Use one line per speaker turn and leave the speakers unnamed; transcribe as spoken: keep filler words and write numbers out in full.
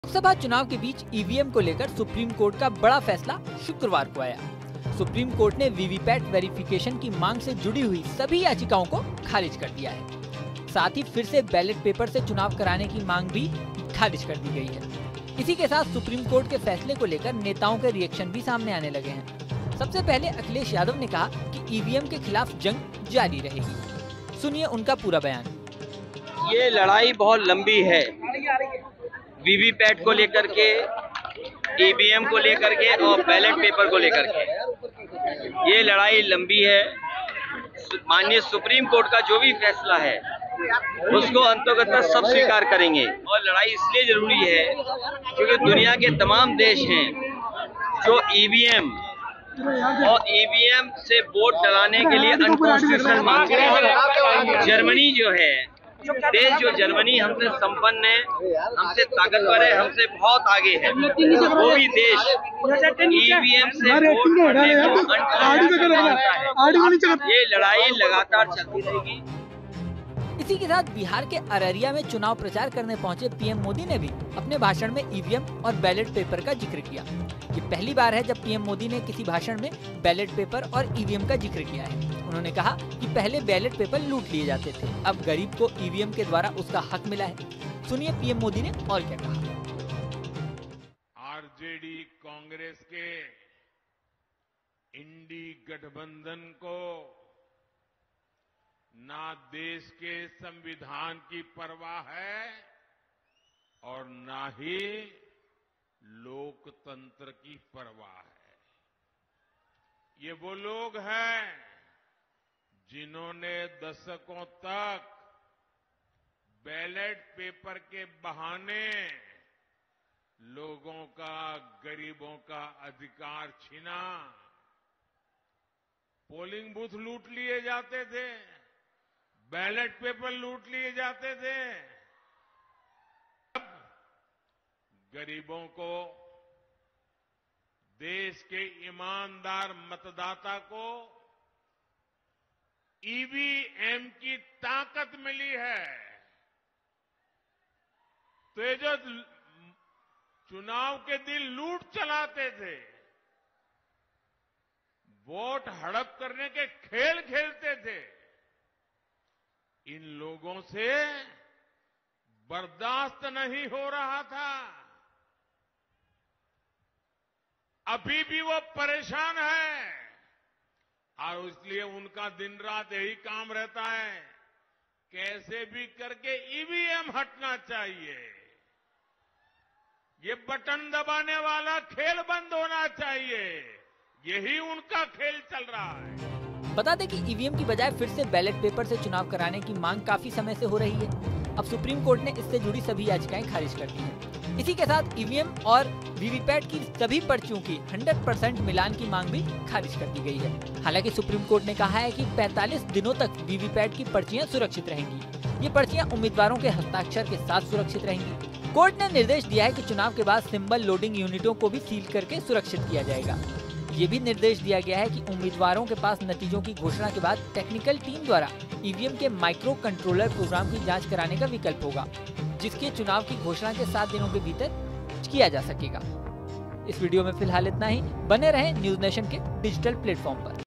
लोकसभा चुनाव के बीच ईवीएम को लेकर सुप्रीम कोर्ट का बड़ा फैसला शुक्रवार को आया। सुप्रीम कोर्ट ने वीवीपैट वेरिफिकेशन की मांग से जुड़ी हुई सभी याचिकाओं को खारिज कर दिया है। साथ ही फिर से बैलेट पेपर से चुनाव कराने की मांग भी खारिज कर दी गई है। इसी के साथ सुप्रीम कोर्ट के फैसले को लेकर नेताओं के रिएक्शन भी सामने आने लगे हैं। सबसे पहले अखिलेश यादव ने कहा कि ईवीएम के खिलाफ जंग जारी रहेगी। सुनिए उनका पूरा बयान।
ये लड़ाई बहुत लंबी है, वीवीपैट को लेकर के, ईवीएम को लेकर के और बैलेट पेपर को लेकर के। ये लड़ाई लंबी है। माननीय सुप्रीम कोर्ट का जो भी फैसला है उसको अंततः सब स्वीकार करेंगे। और लड़ाई इसलिए जरूरी है क्योंकि दुनिया के तमाम देश हैं जो ईवीएम और ईवीएम से वोट डलाने के लिए अनकॉन्स्टिट्यूशनल मांगते हैं। जर्मनी जो है देश, जो जर्मनी हमसे संपन्न है, हमसे ताकतवर है, हमसे बहुत आगे है, वो भी देश ईवीएम से वोट करने को है। ये लड़ाई लगातार चलती रहेगी।
इसी के साथ बिहार के अररिया में चुनाव प्रचार करने पहुंचे पीएम मोदी ने भी अपने भाषण में ईवीएम और बैलेट पेपर का जिक्र किया। ये पहली बार है जब पीएम मोदी ने किसी भाषण में बैलेट पेपर और ईवीएम का जिक्र किया है। उन्होंने कहा कि पहले बैलेट पेपर लूट लिए जाते थे, अब गरीब को ईवीएम के द्वारा उसका हक मिला है। सुनिए पीएम मोदी ने और क्या कहा।
आरजेडी कांग्रेस के इंडी गठबंधन को ना देश के संविधान की परवाह है और ना ही लोकतंत्र की परवाह है। ये वो लोग हैं जिन्होंने दशकों तक बैलेट पेपर के बहाने लोगों का, गरीबों का अधिकार छीना। पोलिंग बूथ लूट लिए जाते थे, बैलेट पेपर लूट लिए जाते थे। अब गरीबों को, देश के ईमानदार मतदाता को ईवीएम की ताकत मिली है। तो ये जो चुनाव के दिन लूट चलाते थे, वोट हड़प करने के खेल खेलते थे, इन लोगों से बर्दाश्त नहीं हो रहा था। अभी भी वो परेशान है और इसलिए उनका दिन रात यही काम रहता है, कैसे भी करके ईवीएम हटना चाहिए। ये बटन दबाने वाला खेल बंद होना चाहिए। यही उनका खेल चल रहा है।
बता दें कि ईवीएम की बजाय फिर से बैलेट पेपर से चुनाव कराने की मांग काफी समय से हो रही है। अब सुप्रीम कोर्ट ने इससे जुड़ी सभी याचिकाएं खारिज कर दी हैं। इसी के साथ ईवीएम और वीवीपैट की सभी पर्चियों की सौ परसेंट मिलान की मांग भी खारिज कर दी गई है। हालांकि सुप्रीम कोर्ट ने कहा है कि पैंतालीस दिनों तक वीवीपैट की पर्चियां सुरक्षित रहेंगी। ये पर्चियां उम्मीदवारों के हस्ताक्षर के साथ सुरक्षित रहेंगी। कोर्ट ने निर्देश दिया है कि चुनाव के बाद सिंबल लोडिंग यूनिटों को भी सील करके सुरक्षित किया जाएगा। ये भी निर्देश दिया गया है कि उम्मीदवारों के पास नतीजों की घोषणा के बाद टेक्निकल टीम द्वारा ईवीएम के माइक्रो कंट्रोलर प्रोग्राम की जांच कराने का विकल्प होगा, जिसके चुनाव की घोषणा के सात दिनों के भीतर किया जा सकेगा। इस वीडियो में फिलहाल इतना ही। बने रहें न्यूज नेशन के डिजिटल प्लेटफॉर्म पर।